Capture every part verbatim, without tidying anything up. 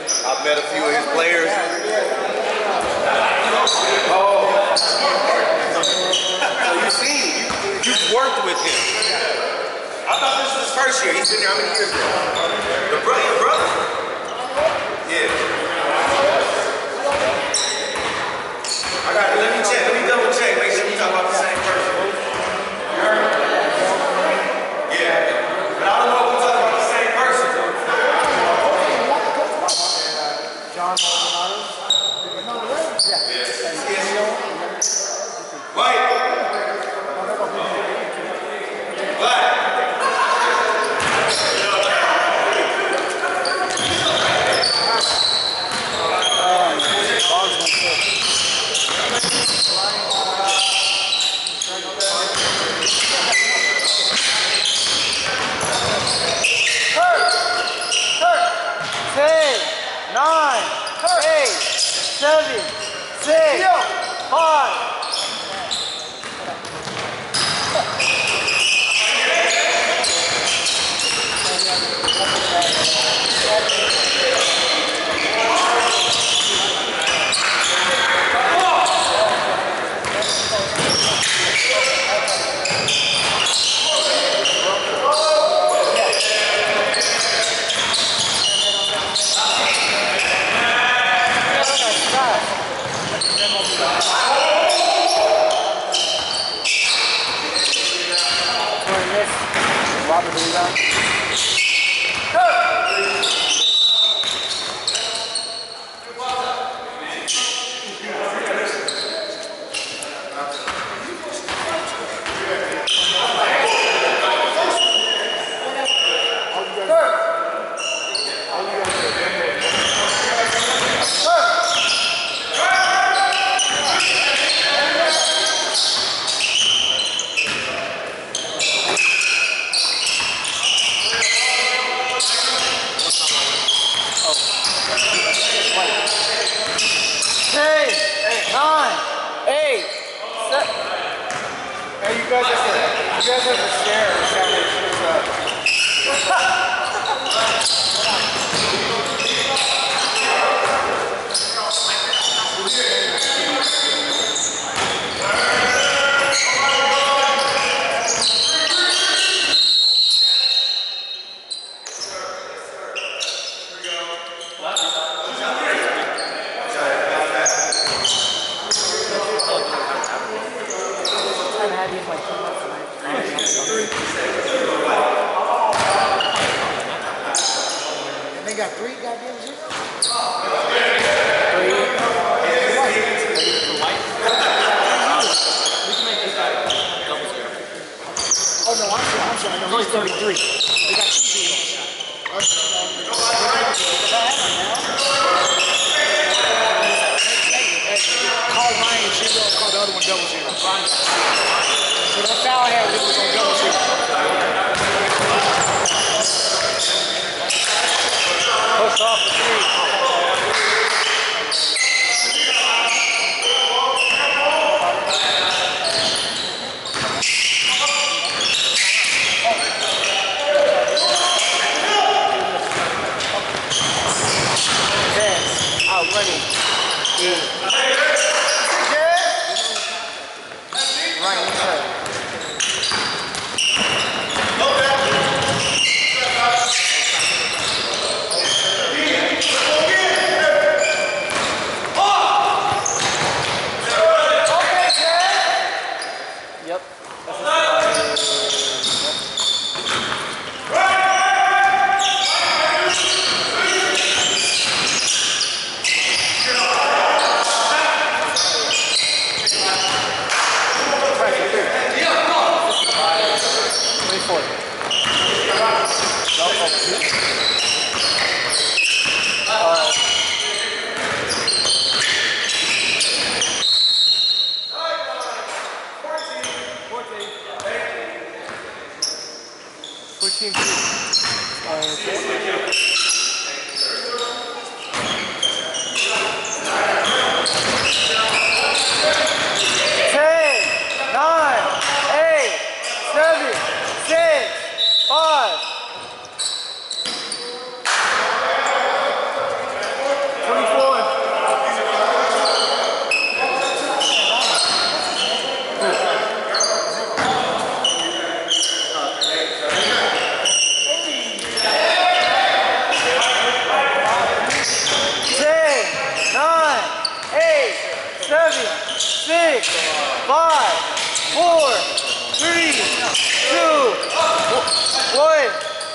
I've met a few of his players. Oh. So you've seen him. You, you've worked with him. I thought this was his first year. He's been there how many years now? Your brother? Your brother? Yeah. I got it. Let me check. Let me double check. Make sure we talk about the same person. You heard me? Yeah. But I don't know if we're talking about the same person. John Maldonado. White. Black. Nine, eight, seven, six, five. Robert, do that. You guys have to, you guys have to share this how many shoes up. They got three goddamn shoes? Three. Oh no, I'm sorry, I'm sorry. No, he's thirty-three. They got two zeros. Call Ryan zero, call the other one double zero. So that foul I had was on double zero. Push off the three. Pass. Out running. Yeah. Right inside. six, five, four, three, two, one.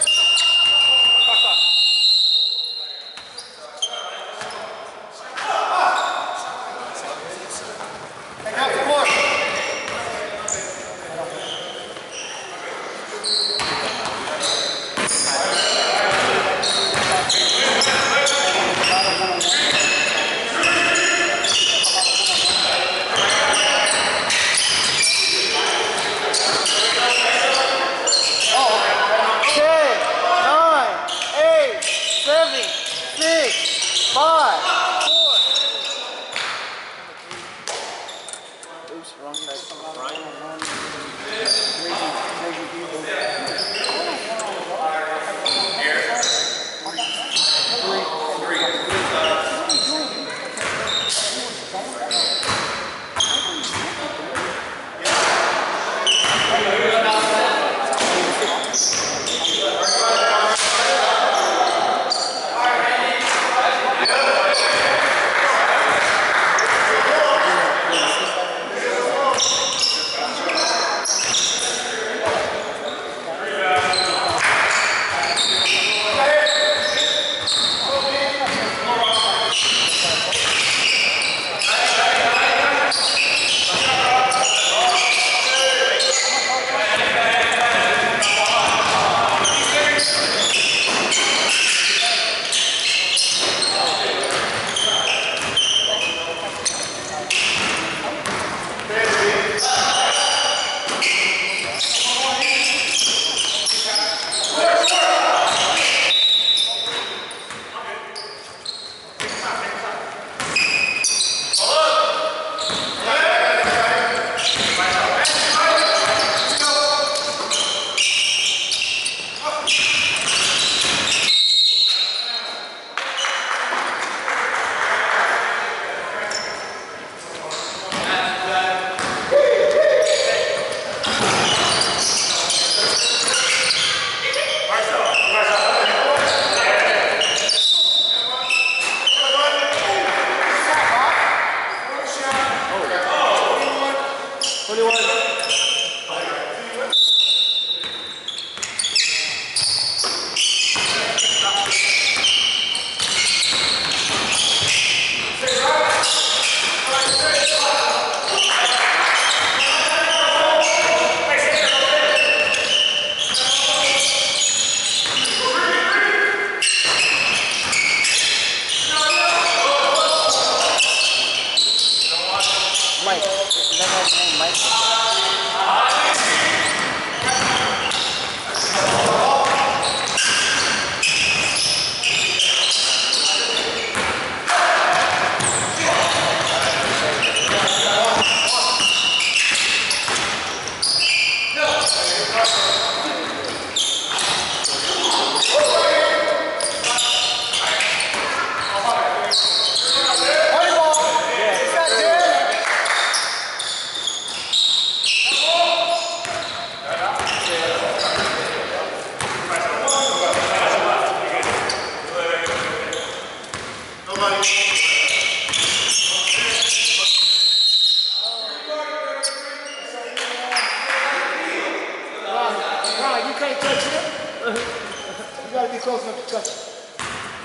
Close enough to touch it.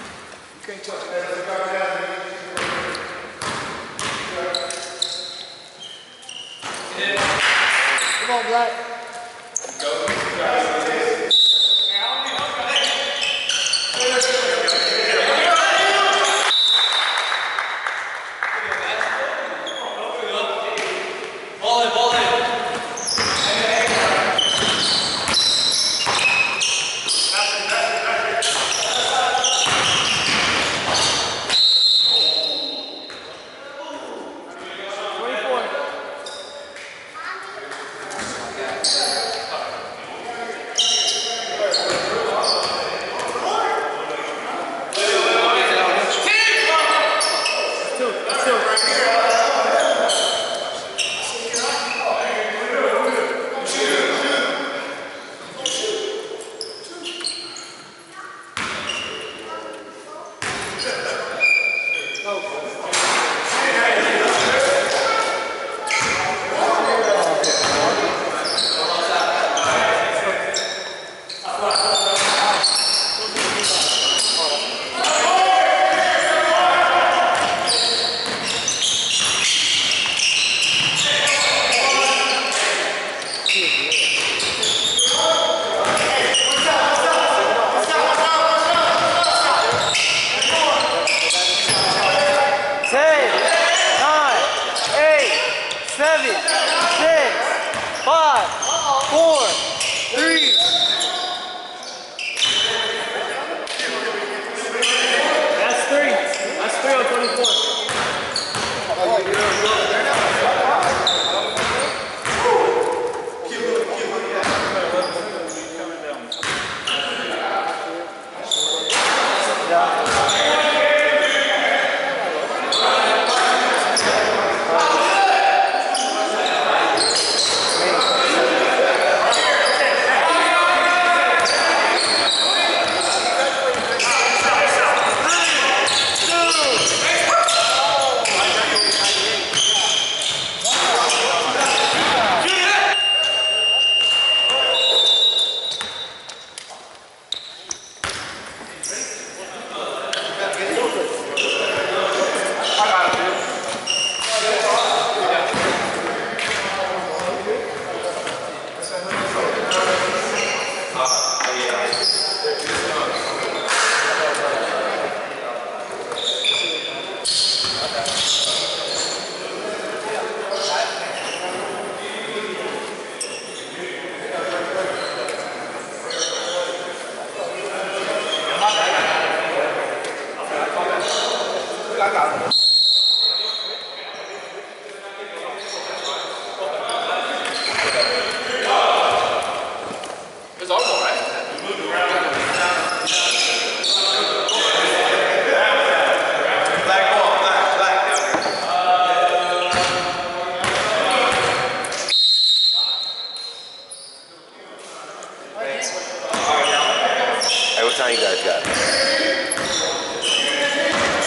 You can't touch it. Come on, Black. Ball in, ball in.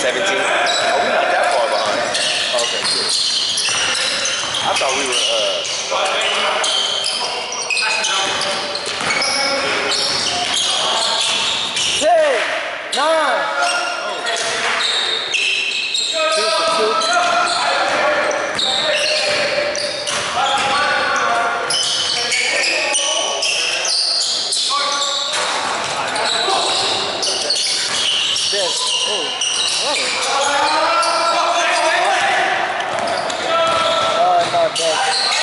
seventeen. Oh, we're not that far behind. Okay, good. I thought we were, uh, ten, nine. Two for two. This. Oh, oh. Oh, no, that.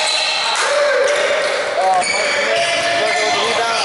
Oh, my goodness. Go, go, the rebound.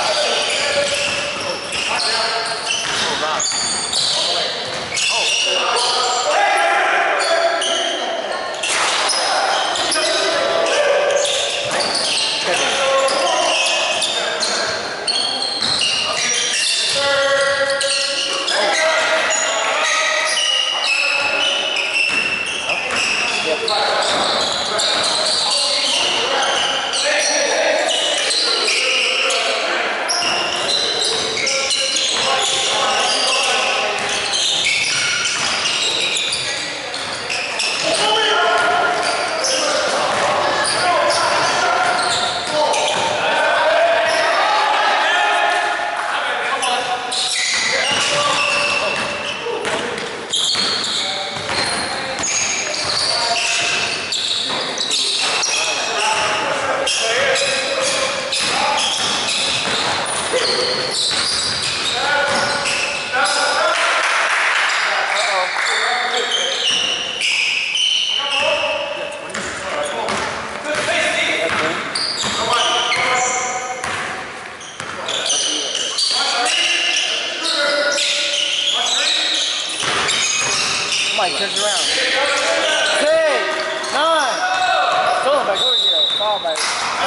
Mike turns around. ten, nine. Throw him back over here. Foul back.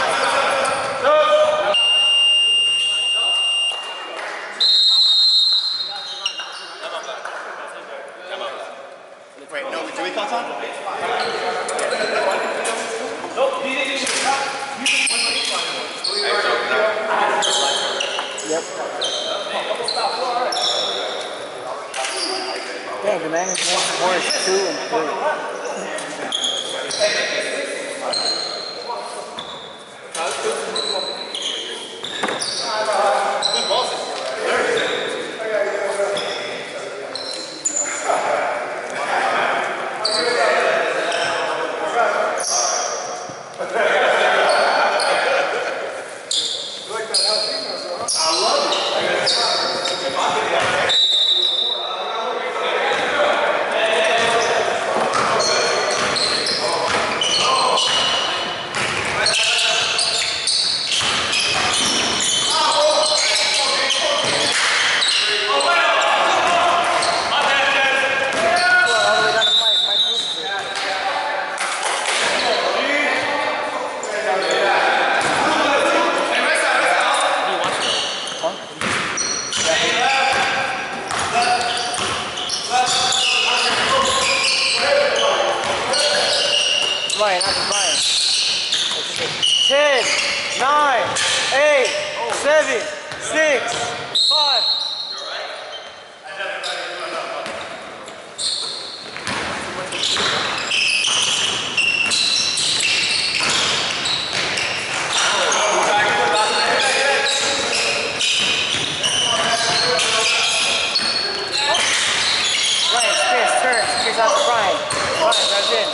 wait, no, did we call time? Yep. Yeah, the man is one four is two and three. Brian, after Brian. ten, nine, eight, seven, six, five. Brian, spins, turns, kicks out to Brian. Brian, drives in.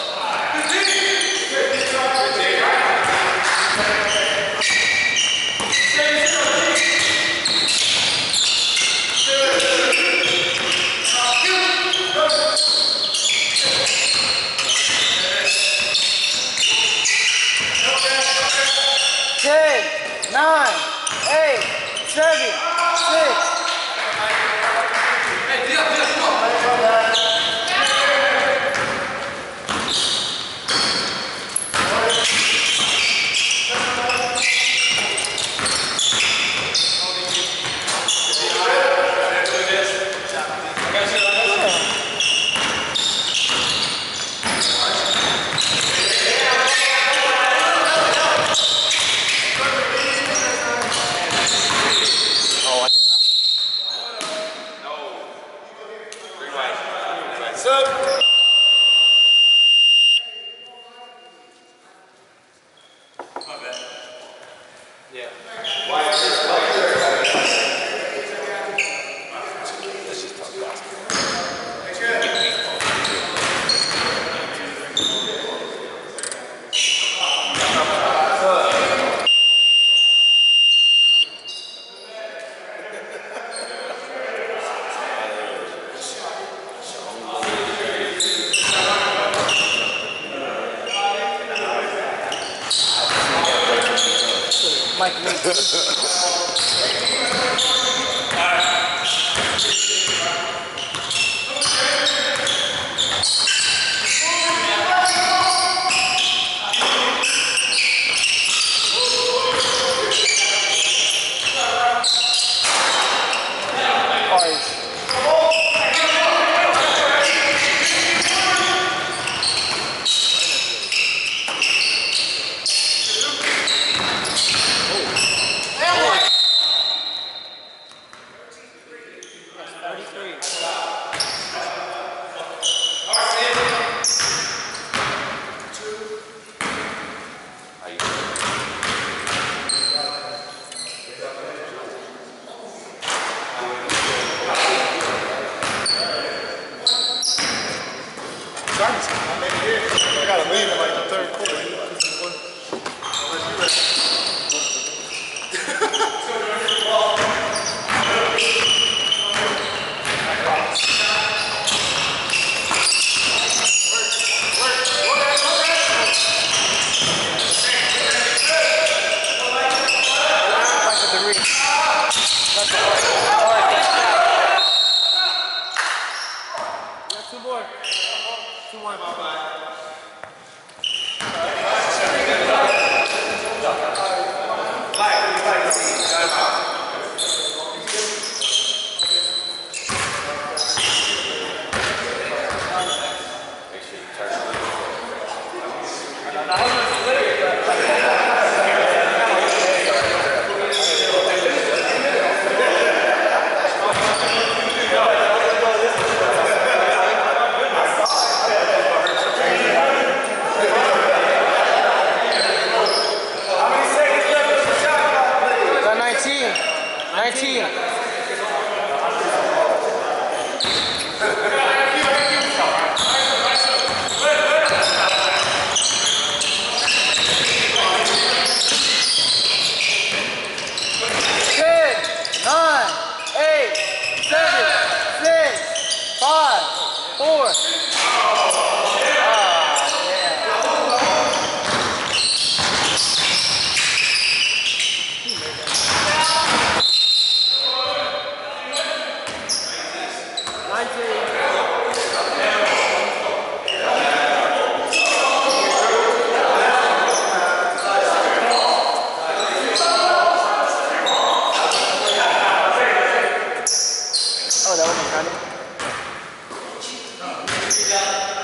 ten, nine, eight, seven, six. Oh, Seven. Mike Lee. I gotta leave in like the third quarter. Two more. Two more. nineteen. ten, nine, eight, seven, six, five, four. Oh, that wasn't funny.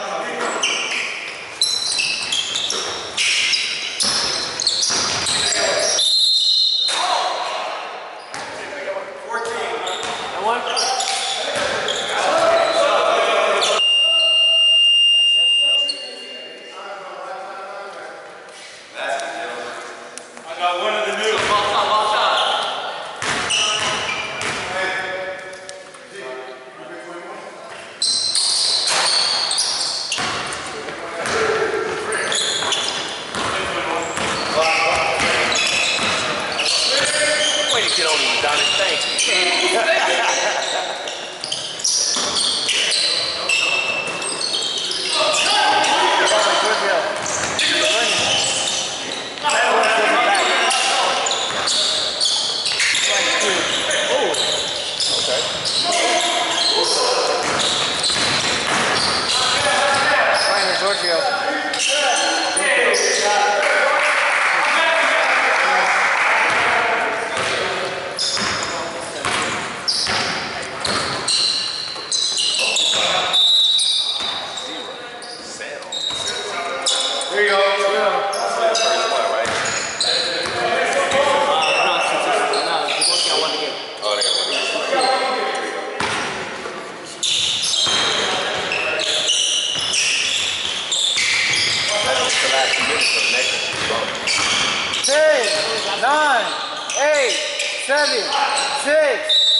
seven, six.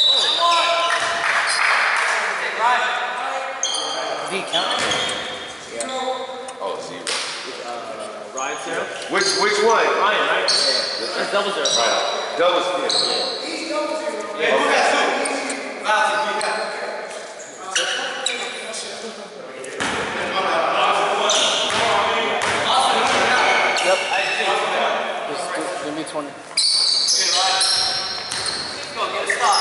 D count. Oh, zero. Ryan zero? Which which one? Ryan, right? Yeah. That's double zero. Right. Double zero. Yeah, who has two? Lots of you got. Yep. Just give me twenty. Go, get a stop.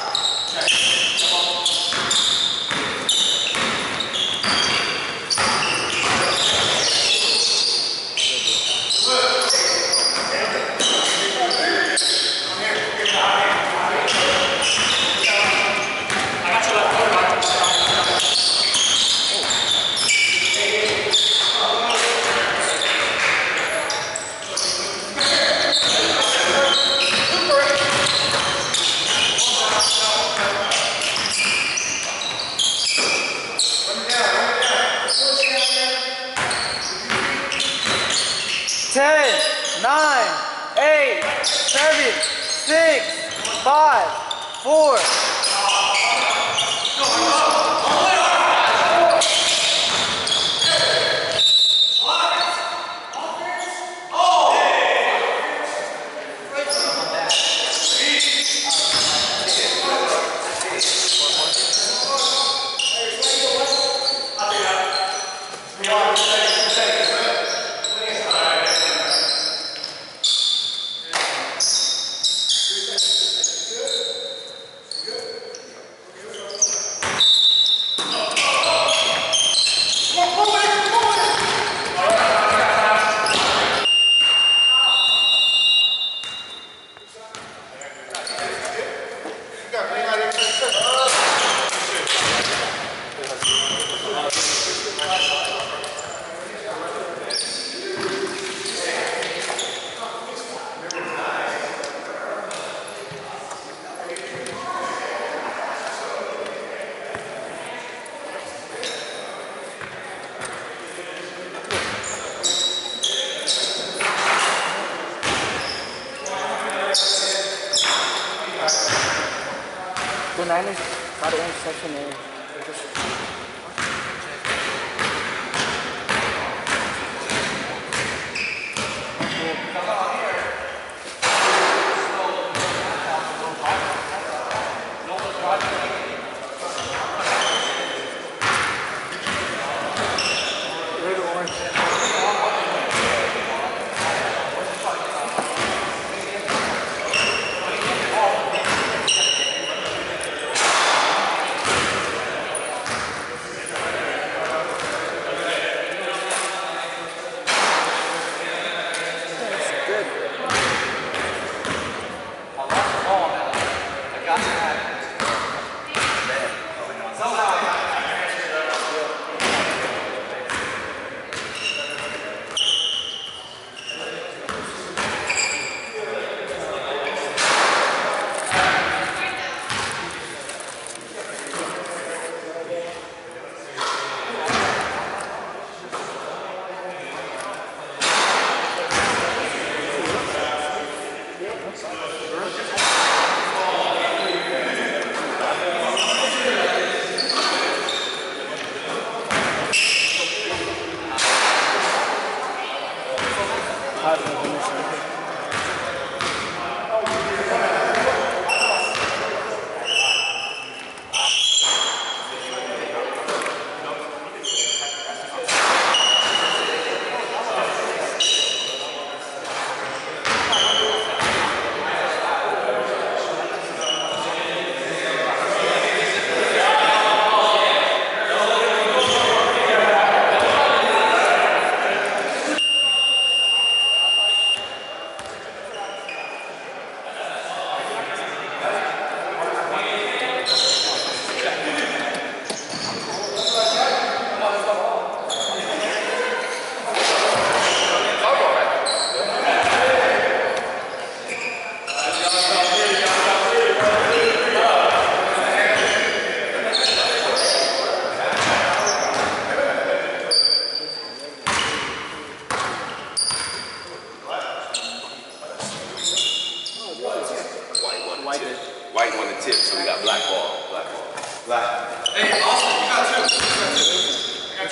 ten, nine, eight, seven, six, five, four. The Niners got to win section A.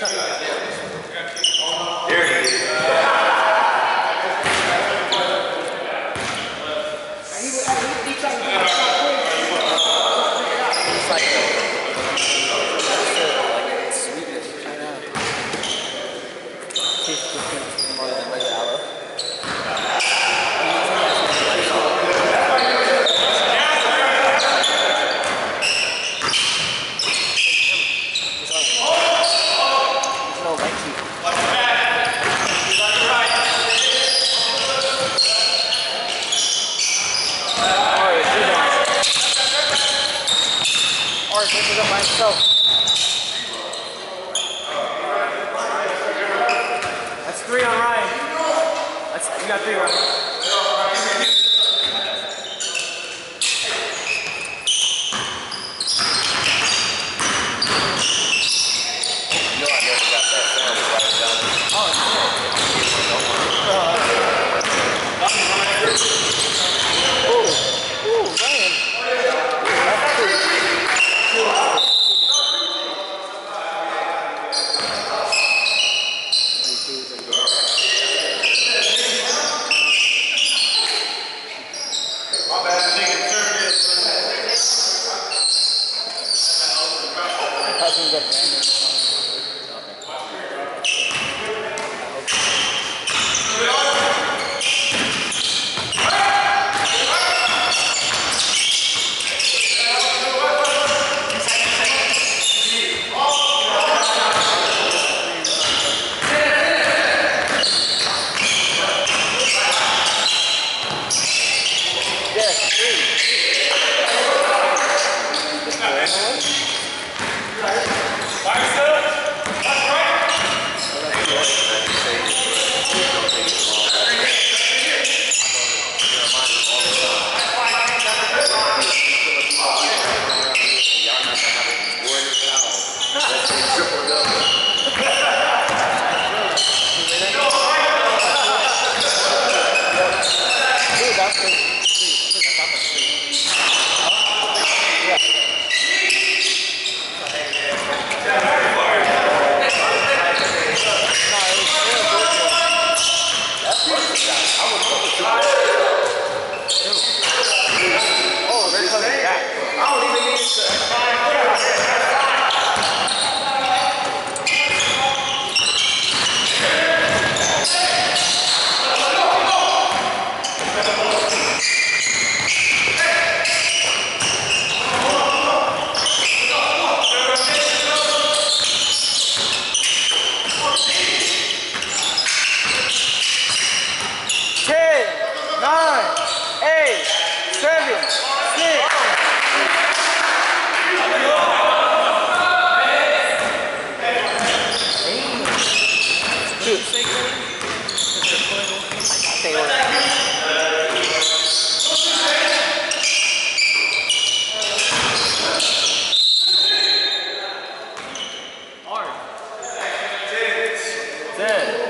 Here he is. It's like the, what's the, like, sweetness. I know. Tastes different more than regular aloe. There's no lychee. Alright, rebound. Alright, this is up by himself. That's three on Ryan. That's, you got three, Ryan. You know I never got that sound to write it down. Ooh, ooh, Ryan. That's two. My bad, nigga, turn this. That's gonna get there. Dude, that's the three. I think that's the three. Oh, they're coming back. I don't even need to. Ten, nine, eight, seven, six. Two. They were. Ten.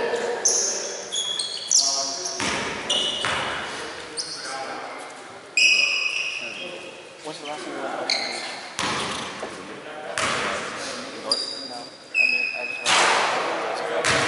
What's the last one you went to? No, I mean, I just went to.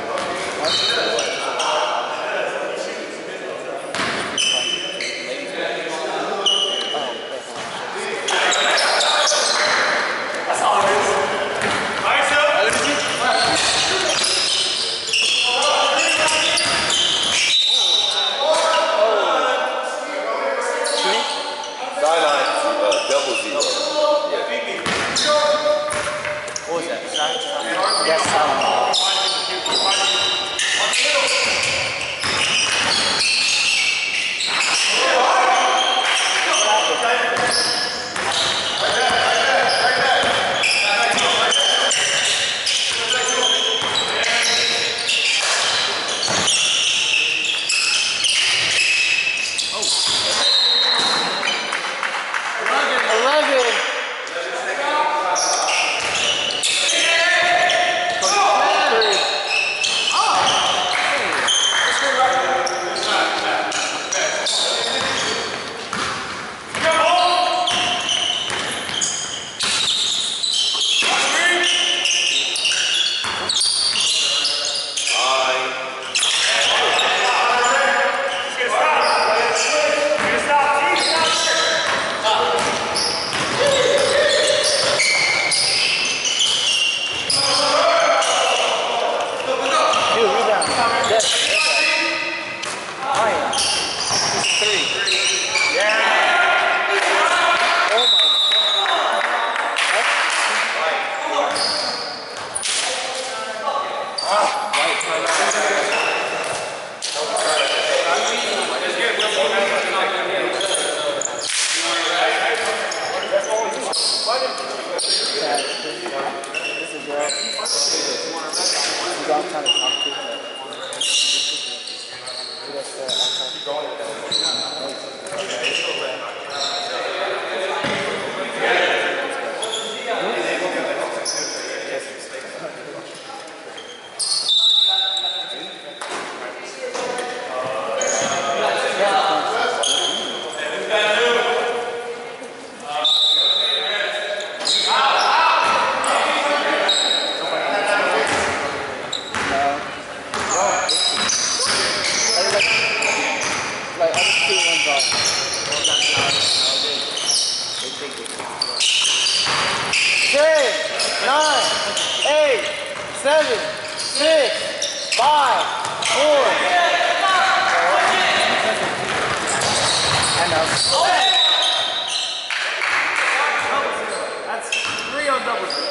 Sideline, uh, double Z. What was that? Yes, um, eleven. who I'm trying to talk to. Who that's the outside. Like, I just two ones off. Ten, nine, eight, seven, six, five, four. I know. That's three on double zero.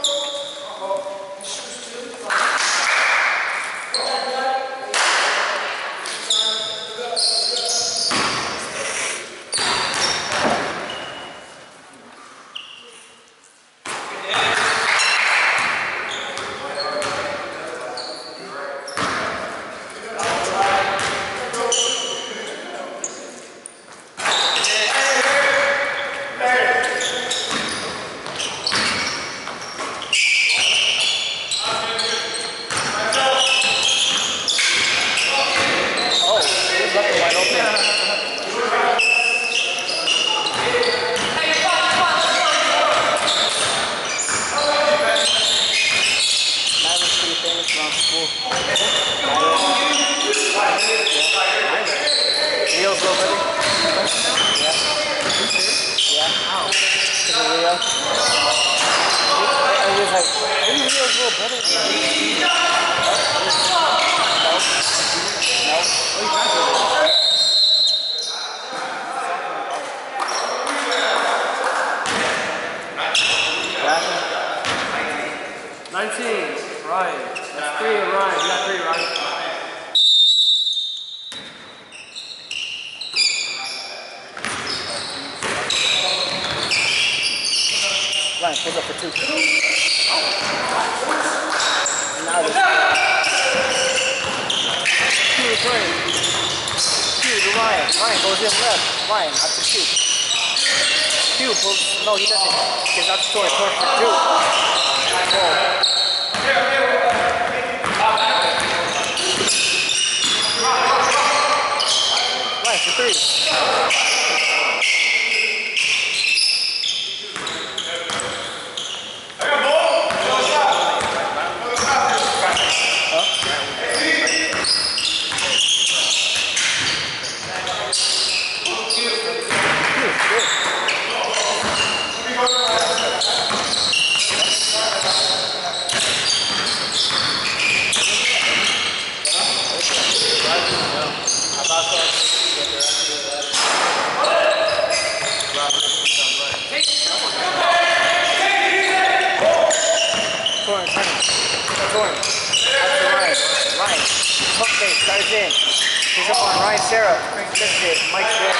nineteen, Ryan. That's three of Ryan. You got three, Ryan. Ryan, pick up for two. Now this two to three. Two to Ryan. Ryan goes in left. Ryan, up to two. Two pulls. No, he doesn't. Gets out to Tori. Tori for two. Four. Ryan for three. Starts in. He's up on Ryan Sarah. Missed it. Mike's there.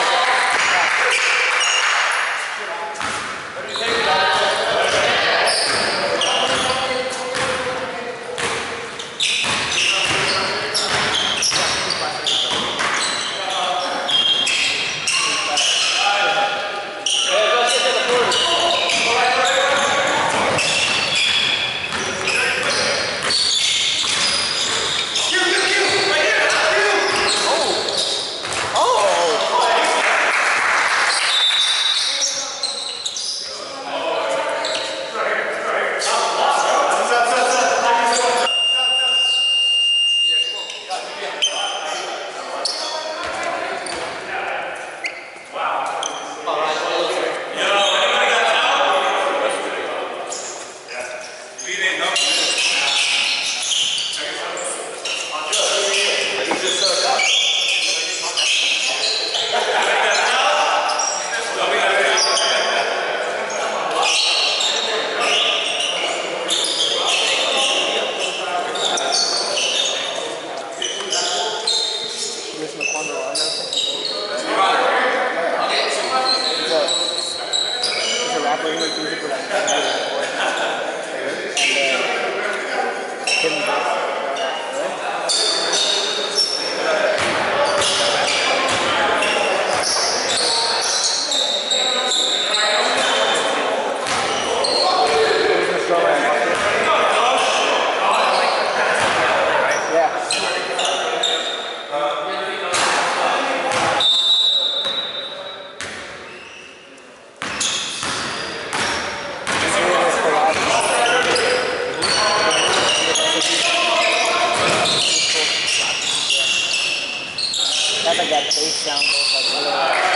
down both like other.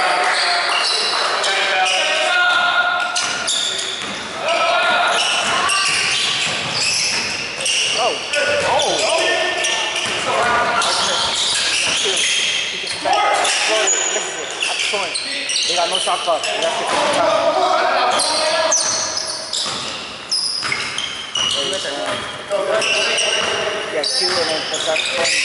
Oh! Oh! He gets back. Slowly, misses it. At the point. They got no shot clock. They have to take time. Yeah, two and then push up point.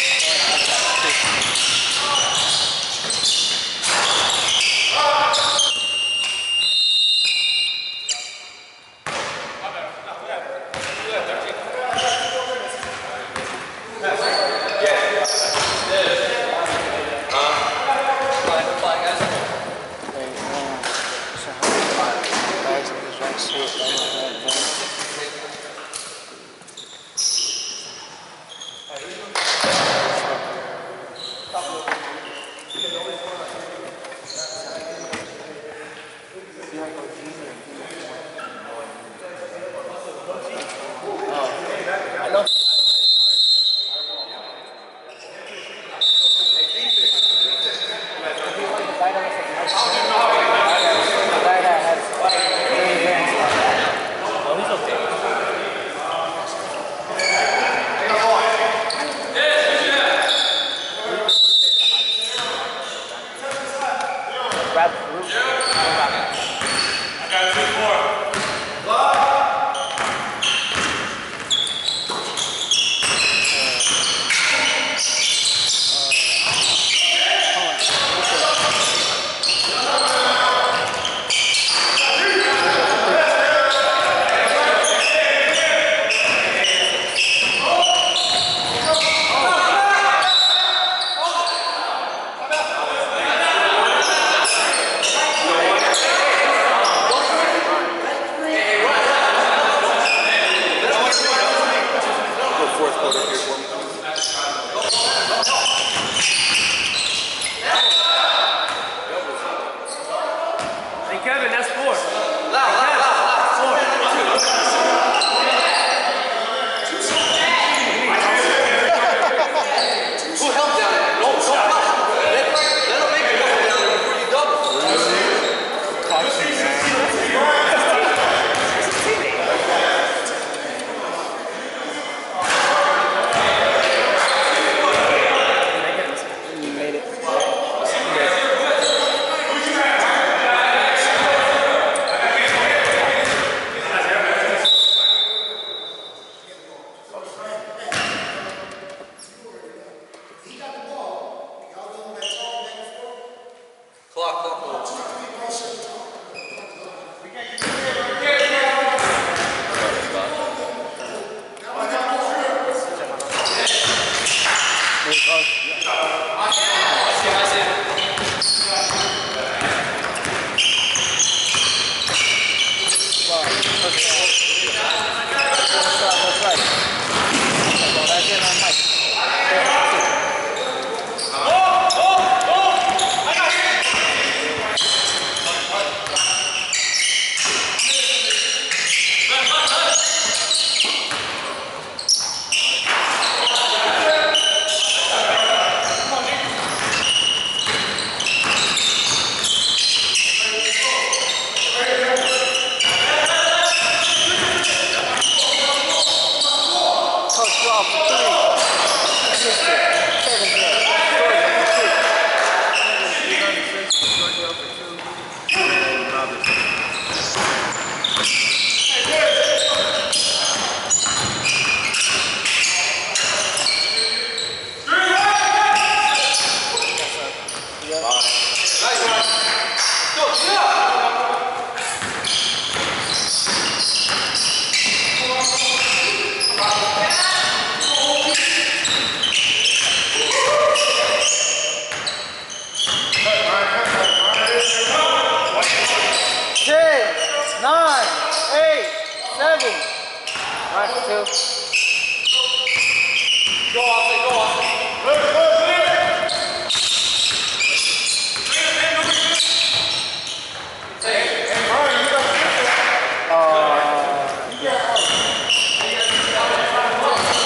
Kevin, that's four.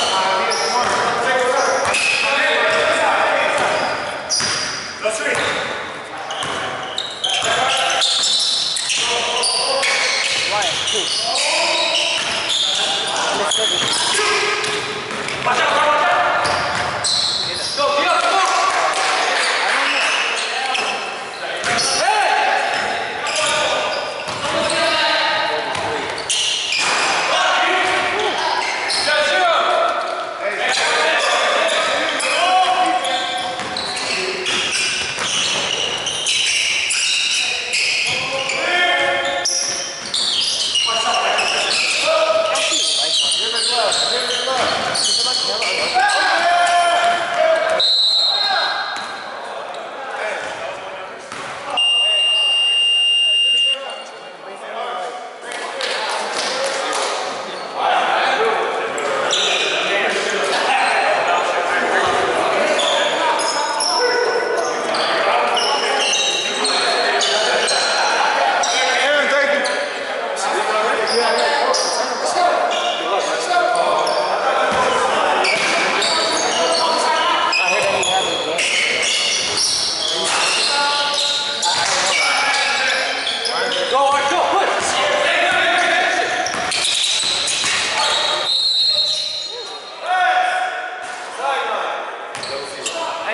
Let's read.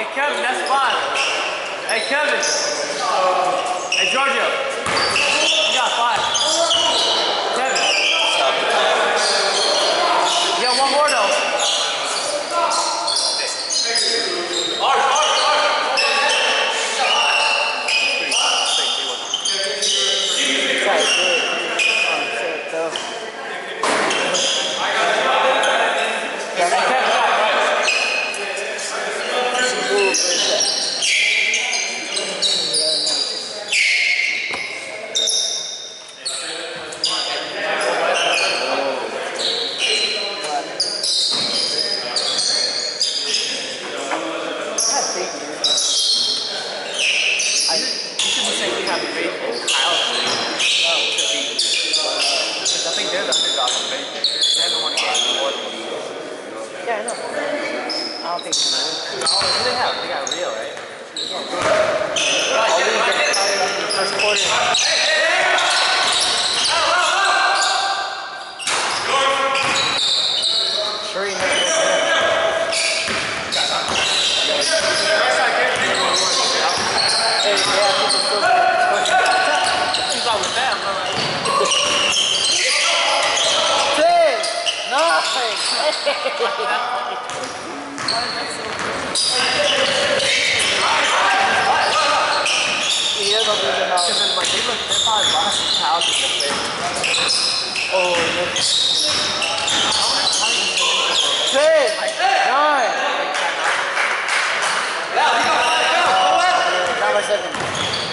Kevin, that's five. Hey, Kevin. Hey, Giorgio. You got five. Kevin. Stop the time. You got one more, though. Arch, arch, arch. Yeah, I know. I don't think so. Who do they have? They got Rio, right? All these get tired after the first quarter. Sure, you never go there. Hey, yeah, people still He's out with them. ten, nine, he doesn't do the Because then, like, they look, they're probably lost houses in the place. Oh, ten, nine. Nine by seven.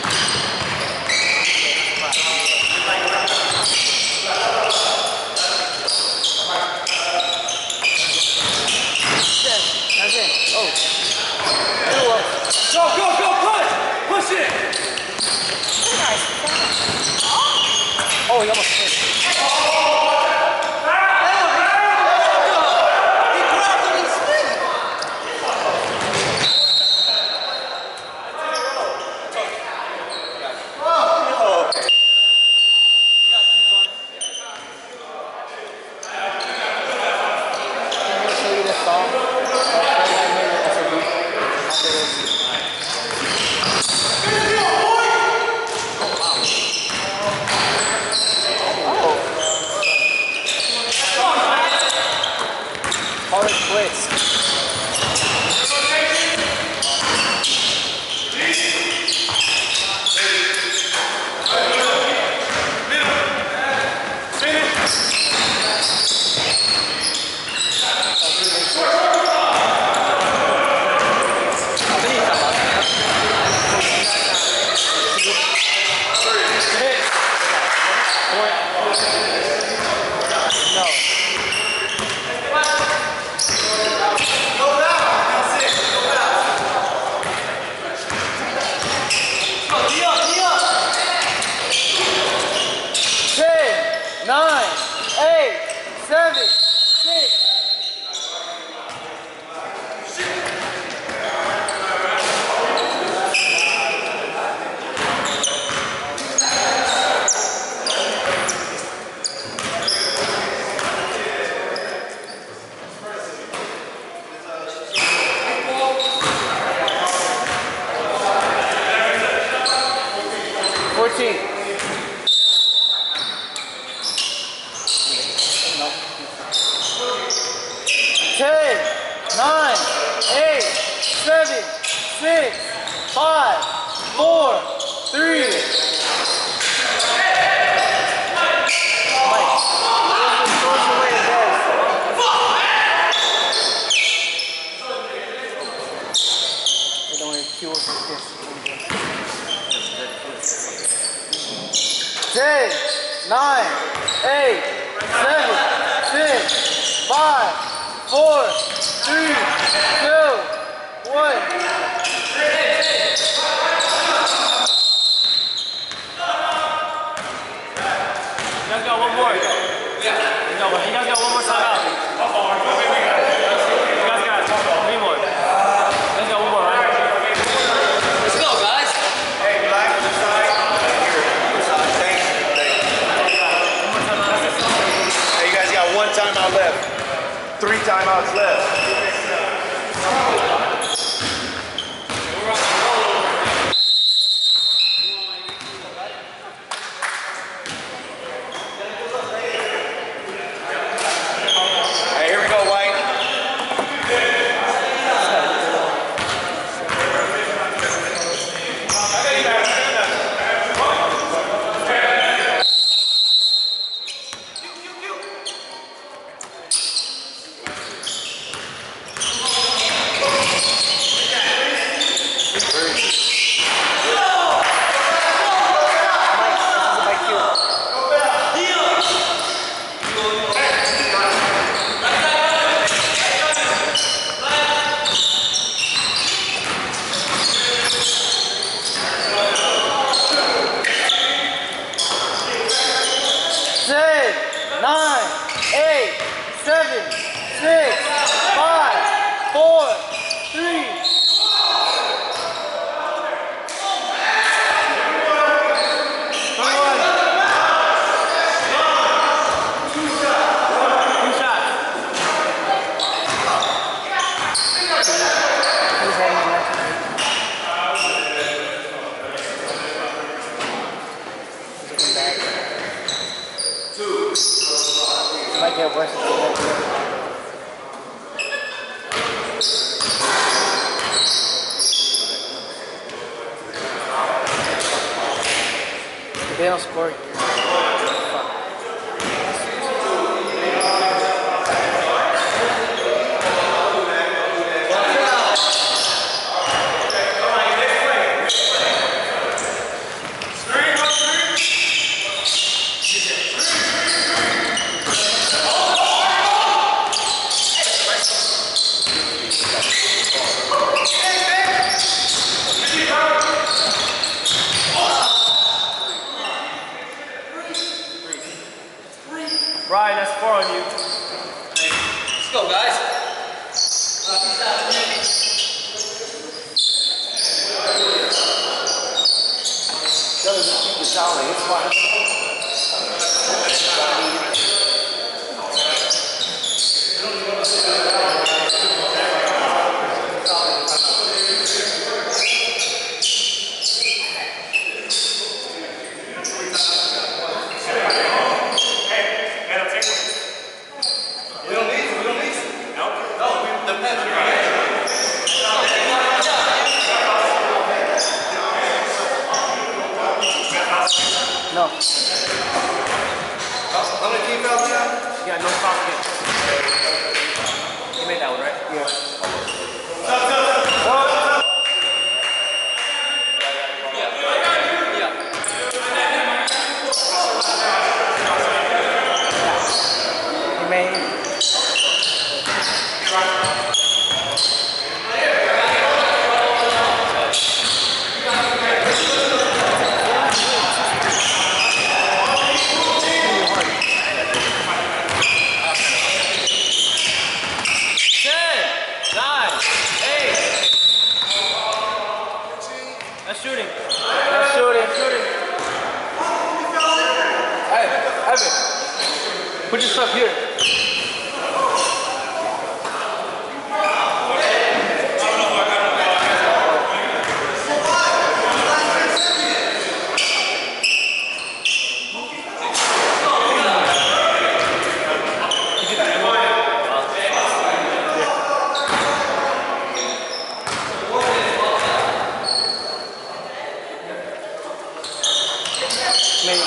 That's it. Oh. Go, go, go, push! Push it! Oh, he almost hit. Hard twist. Nine, eight, seven, six. Fourteen. ten, nine, eight, seven, six, five, four, three. ten, nine, eight, seven, six, five, four, three, two, one. You guys got one more. Yeah. You guys got one more time out. You guys got three more. You guys got one more, right? Let's go, guys. Hey, black on the side. Thank you. Thank you. Hey, you guys got one timeout left. Three timeouts left. Yeah, Washington. They don't score. Brian, that's four on you. Let's go, guys. Just keep the towel. It's fine. No. How many team fouls you got? Yeah, no foul again. You made that one, right? Yeah. You made. That's shooting. That's shooting. Shooting. Hey, Evan, put your stuff here. Maybe.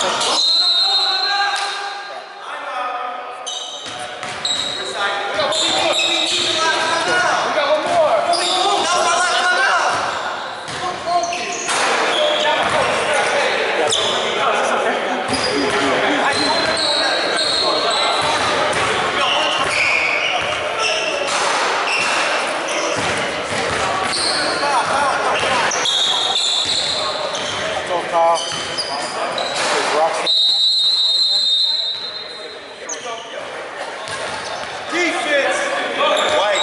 Go, Kyle. Roxy. Defense! White.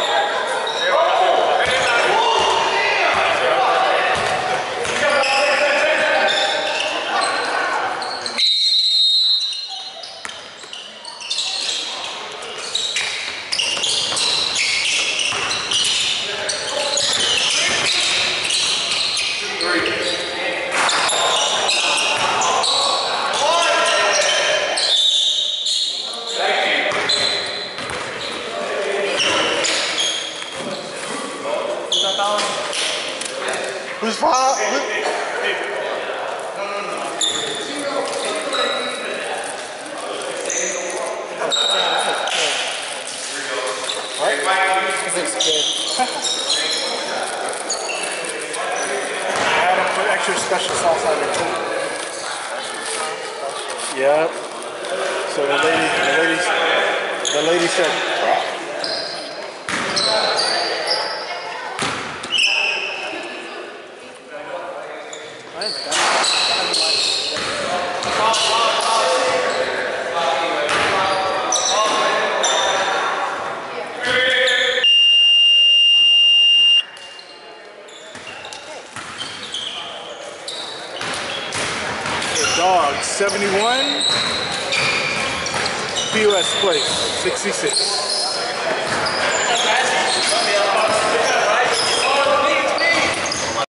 Who's foul? What? This is good. I had to put extra special sauce on it too. Yep. So the lady, the lady, the lady said. Dogs seventy-one, P O S place sixty-six.